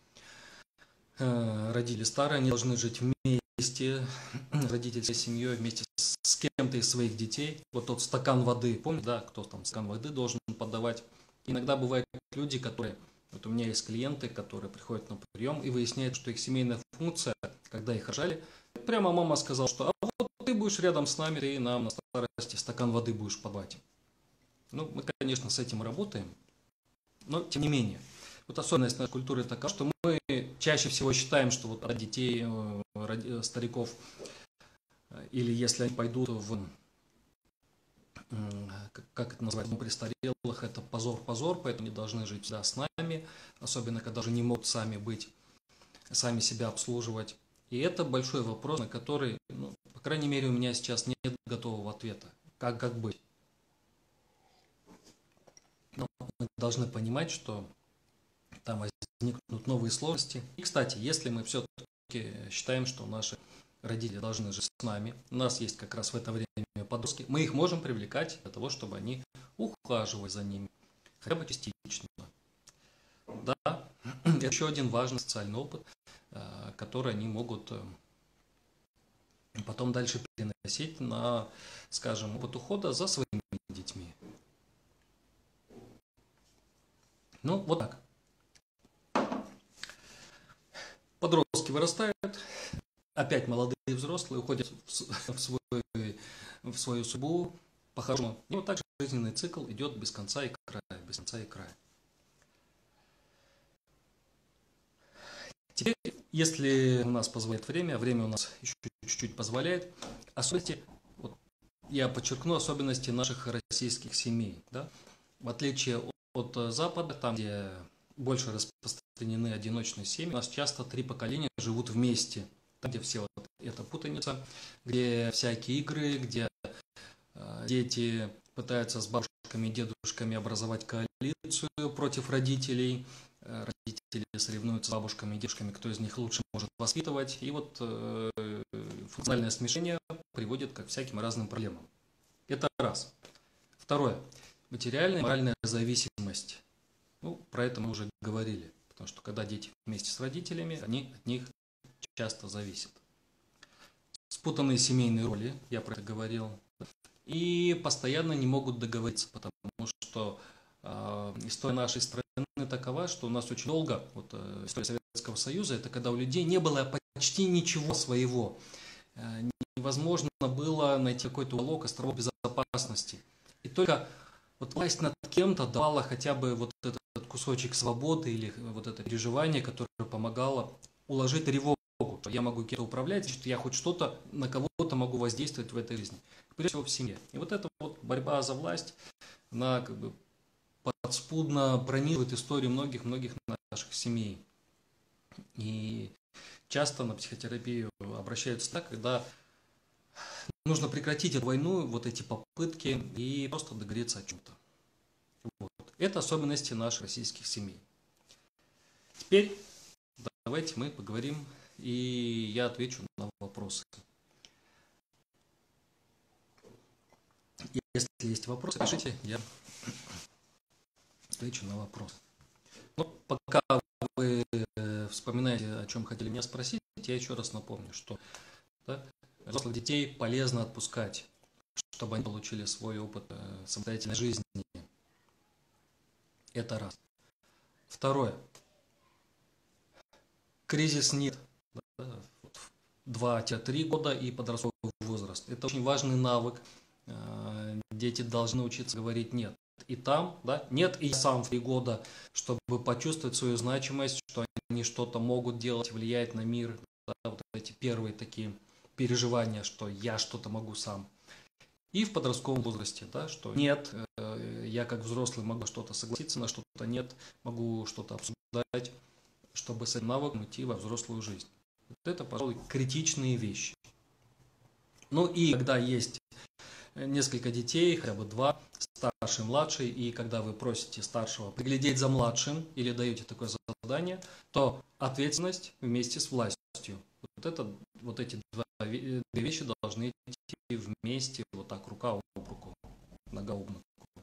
S1: родители старые, они должны жить вместе, родительской семьей, вместе с кем-то из своих детей. Вот тот стакан воды, помните, да, кто там стакан воды должен подавать. Иногда бывают люди, которые... Вот у меня есть клиенты, которые приходят на прием и выясняют, что их семейная функция, когда их рожали, прямо мама сказала, что а вот ты будешь рядом с нами, ты нам на старости стакан воды будешь подавать. Мы, конечно, с этим работаем, но тем не менее. Вот особенность нашей культуры такая, что мы чаще всего считаем, что вот от детей, стариков, или если они пойдут как это называется, престарелых, это позор, поэтому они должны жить всегда с нами, особенно когда уже не могут сами себя обслуживать. И это большой вопрос, на который, по крайней мере, у меня сейчас нет готового ответа. Как быть? Но мы должны понимать, что там возникнут новые сложности. И, кстати, если мы все-таки считаем, что наши родители должны жить с нами, у нас есть как раз в это время подростки, мы их можем привлекать для того, чтобы они ухаживали за ними, хотя бы частично. Да, это еще один важный социальный опыт, который они могут потом дальше переносить на, скажем, опыт ухода за своими детьми. Вот так. Подростки вырастают, опять молодые взрослые уходят в свою судьбу по-хорошему. И вот так же жизненный цикл идет без конца и края, без конца и края. Теперь, если у нас позволяет время, время у нас еще чуть-чуть позволяет, особенности, я подчеркну особенности наших российских семей. Да? В отличие от Запада, там, где больше распространены одиночные семьи, у нас часто 3 поколения живут вместе. Там, где все эта путаница, где всякие игры, где дети пытаются с бабушками и дедушками образовать коалицию против родителей. Родители соревнуются с бабушками и дедушками, кто из них лучше может воспитывать. И функциональное смешение приводит к всяким разным проблемам. Это раз. Второе. Материальная и моральная зависимость. Про это мы уже говорили. Потому что когда дети вместе с родителями, они от них часто зависят. Спутанные семейные роли, я про это говорил. И постоянно не могут договориться, потому что история нашей страны такова, что у нас очень долго, история Советского Союза, это когда у людей не было почти ничего своего. невозможно было найти какой-то уголок, островок безопасности. И только вот власть над кем-то давала хотя бы вот этот кусочек свободы или вот это переживание, которое помогало уложить тревогу, что я могу кем-то управлять, что я хоть что-то на кого-то могу воздействовать в этой жизни. Прежде всего в семье. И вот эта вот борьба за власть, она как бы подспудно пронизывает историю многих-многих наших семей. И часто на психотерапию обращаются так, когда нужно прекратить эту войну, вот эти попытки и просто договориться о чем-то. Вот. Это особенности наших российских семей. Теперь давайте мы поговорим, и я отвечу на вопросы. Если есть вопросы, пишите, я отвечу на вопросы. Но пока вы вспоминаете, о чем хотели меня спросить, я еще раз напомню, что да, взрослых детей полезно отпускать, чтобы они получили свой опыт самостоятельной жизни. Это раз. Второе. Кризис нет. 2-3 года и подростковый возраст. Это очень важный навык. Дети должны учиться говорить «нет». И там, да, нет и сам в 3 года, чтобы почувствовать свою значимость, что они что-то могут делать, влиять на мир. Да, вот эти первые такие переживания, что я что-то могу сам. И в подростковом возрасте, да, что нет, я как взрослый могу что-то согласиться, на что-то нет, могу что-то обсуждать, чтобы с этим навыком идти во взрослую жизнь. Вот это, пожалуй, критичные вещи. Ну и когда есть несколько детей, хотя бы 2, старший, младший, и когда вы просите старшего приглядеть за младшим или даете такое задание, то ответственность вместе с властью. Вот эти две вещи должны идти вместе, вот так, рука об руку, нога об ногу.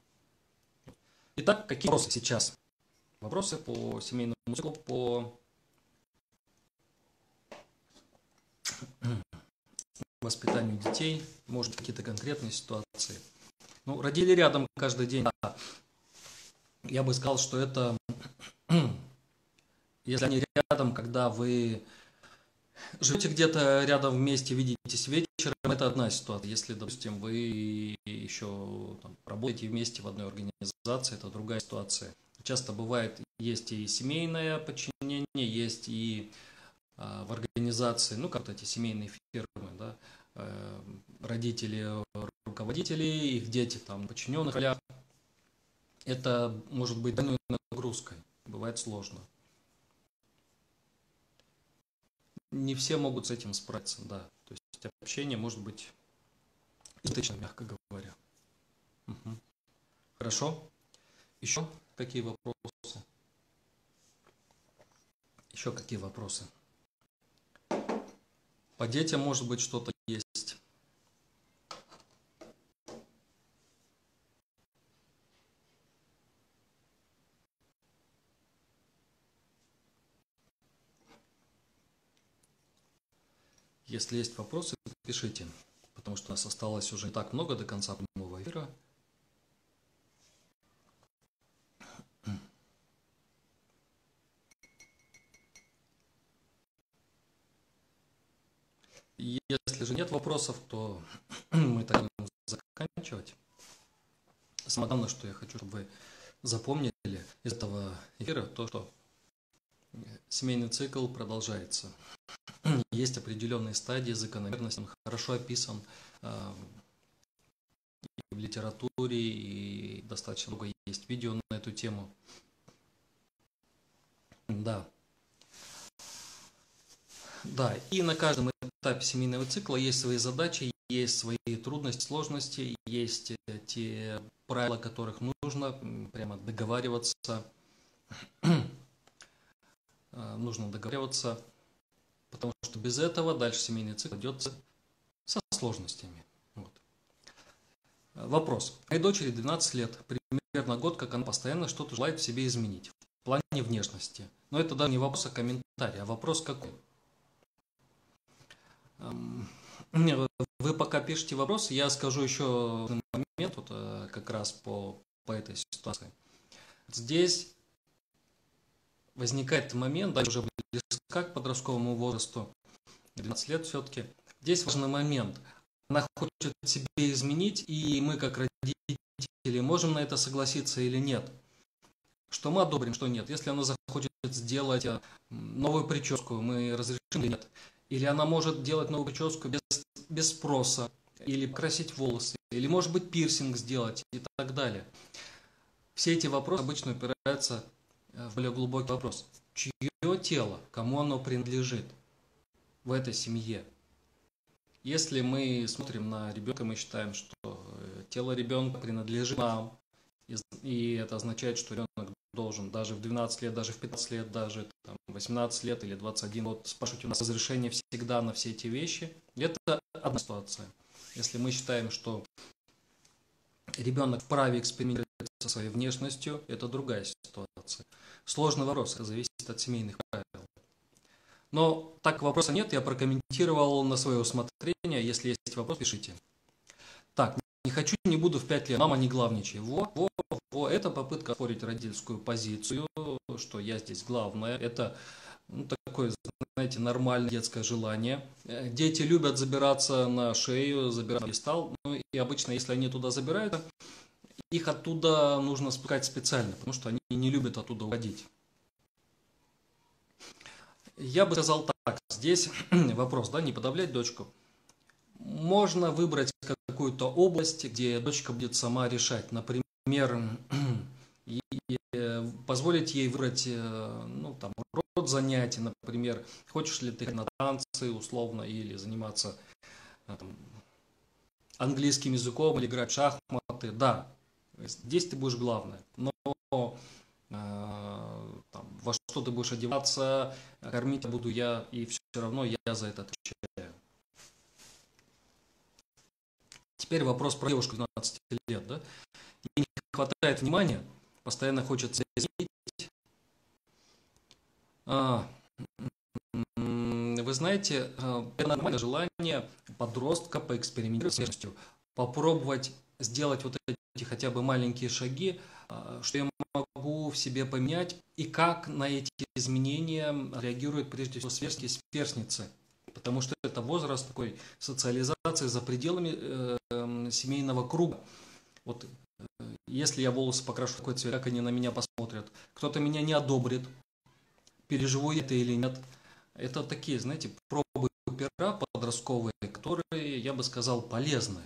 S1: Итак, какие вопросы сейчас? Вопросы по семейному циклу, по воспитанию детей, может, какие-то конкретные ситуации. Ну, родили рядом каждый день, да. Я бы сказал, что это, если они рядом, когда вы живете где-то рядом вместе, видитесь вечером, это одна ситуация. Если, допустим, вы еще там, работаете вместе в одной организации, это другая ситуация. Часто бывает, есть и семейное подчинение, есть и в организации, ну, как эти семейные фирмы, да, родители, руководители, их дети там подчиненных ролях. Это может быть двойной нагрузкой, бывает сложно. Не все могут с этим справиться, да. То есть общение может быть избыточно, мягко говоря. Угу. Хорошо. Еще какие вопросы? Еще какие вопросы? По детям, может быть, что-то есть. Если есть вопросы, пишите, потому что у нас осталось уже не так много до конца прямого эфира. Если же нет вопросов, то мы так будем заканчивать. Самое главное, что я хочу, чтобы вы запомнили из этого эфира, то, что семейный цикл продолжается. Есть определенные стадии, закономерности, он хорошо описан и в литературе, и достаточно много есть видео на эту тему. Да. Да, и на каждом этапе семейного цикла есть свои задачи, есть свои трудности, сложности, есть те правила, о которых нужно прямо договариваться. Нужно договариваться, потому что без этого дальше семейный цикл идет со сложностями. Вот. Вопрос. Моей дочери 12 лет, примерно год, как она постоянно что-то желает в себе изменить в плане внешности. Но это даже не вопрос, а комментарий, а вопрос какой? Вы пока пишите вопросы, я скажу еще момент вот, как раз по этой ситуации. Здесь возникает момент, дальше уже близка к подростковому возрасту, 12 лет все-таки, Здесь важный момент. Она хочет себе изменить, и мы, как родители, можем на это согласиться или нет. Что мы одобрим, что нет. Если она захочет сделать новую прическу, мы разрешим или нет. Или она может делать новую прическу без спроса, или покрасить волосы, или, может быть, пирсинг сделать и так далее. Все эти вопросы обычно упираются в более глубокий вопрос. Чье тело, кому оно принадлежит в этой семье? Если мы смотрим на ребенка, мы считаем, что тело ребенка принадлежит нам, и это означает, что ребенок должен даже в 12 лет, даже в 15 лет, даже там, 18 лет или 21 год спрашивать у нас разрешение всегда на все эти вещи. Это одна ситуация. Если мы считаем, что ребенок вправе экспериментировать со своей внешностью, это другая ситуация. Сложный вопрос, это зависит от семейных правил. Но так как вопроса нет, я прокомментировал на свое усмотрение. Если есть вопрос, пишите. Так, не хочу, не буду в 5 лет. Мама, не главничай. Это попытка спорить родительскую позицию, что я здесь главное. Это такое, знаете, нормальное детское желание. Дети любят забираться на шею, забираться на пьедестал. Ну и обычно, если они туда забираются, их оттуда нужно спускать специально, потому что они не любят оттуда уходить. Я бы сказал так, здесь вопрос, да, не подавлять дочку. Можно выбрать какую-то область, где дочка будет сама решать. Например, позволить ей выбрать, ну, там, род занятий, например, хочешь ли ты на танцы условно или заниматься там, английским языком или играть в шахматы. Да, здесь ты будешь главное, но там, во что ты будешь одеваться, кормить буду я, и все равно я за это отвечаю. Теперь вопрос про девушку 12 лет. Да? Ей не хватает внимания, постоянно хочется изменить. Вы знаете, это нормальное желание подростка поэкспериментировать с внешностью, попробовать сделать вот эти хотя бы маленькие шаги, что я могу в себе поменять, и как на эти изменения реагируют прежде всего сверстники и сверстницы. Потому что это возраст такой социализации за пределами семейного круга. Вот если я волосы покрашу в такой цвет, как они на меня посмотрят, кто-то меня не одобрит, переживу я это или нет. Это такие, знаете, пробы пера подростковые, которые, я бы сказал, полезны.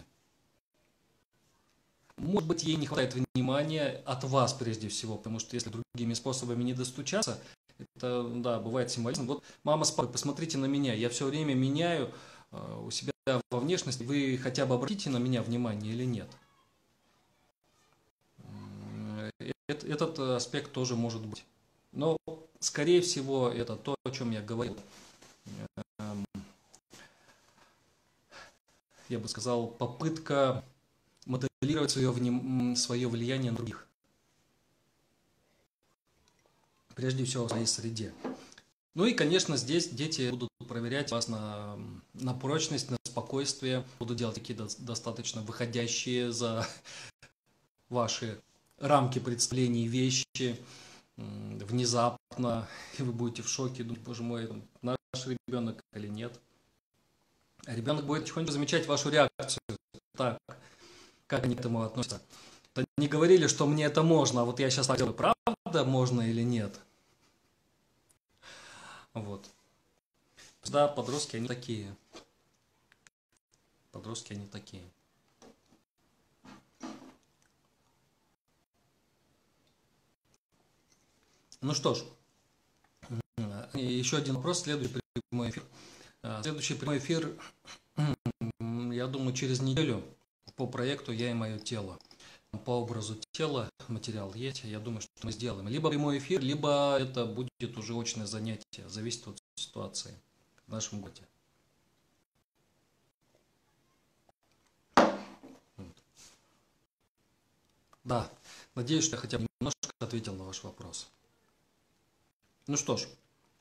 S1: Может быть, ей не хватает внимания от вас прежде всего, потому что если другими способами не достучаться, это, да, бывает символизм. Вот, мама с папой, посмотрите на меня, я все время меняю у себя во внешности, вы хотя бы обратите на меня внимание или нет? Этот аспект тоже может быть. Но, скорее всего, это то, о чем я говорил. Я бы сказал, попытка моделировать свое влияние на других. Прежде всего в своей среде. Ну и, конечно, здесь дети будут проверять вас на прочность, на спокойствие. Будут делать какие-то достаточно выходящие за ваши рамки представлений вещи. Внезапно, и вы будете в шоке, думать, боже мой, наш ребенок или нет. А ребенок будет потихоньку замечать вашу реакцию. Так, как они к этому относятся. Не говорили, что мне это можно, а вот я сейчас так делаю, правда можно или нет? Вот. Да, подростки, они такие. Подростки, они такие. Ну что ж, еще один вопрос, следующий прямой эфир. Следующий прямой эфир, я думаю, через неделю по проекту «Я и мое тело». По образу тела материал есть, я думаю, что мы сделаем. Либо прямой эфир, либо это будет уже очное занятие, зависит от ситуации в нашем городе. Да, надеюсь, что я хотя бы немножко ответил на ваш вопрос. Ну что ж,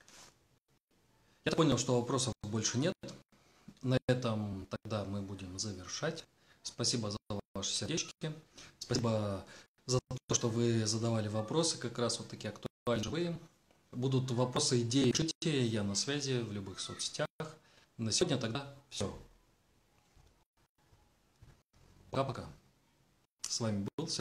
S1: я понял, что вопросов больше нет. На этом тогда мы будем завершать. Спасибо за ваши сердечки. Спасибо за то, что вы задавали вопросы, как раз вот такие актуальные, живые. Будут вопросы, идеи, пишите, я на связи в любых соцсетях. На сегодня тогда все. Пока-пока. С вами был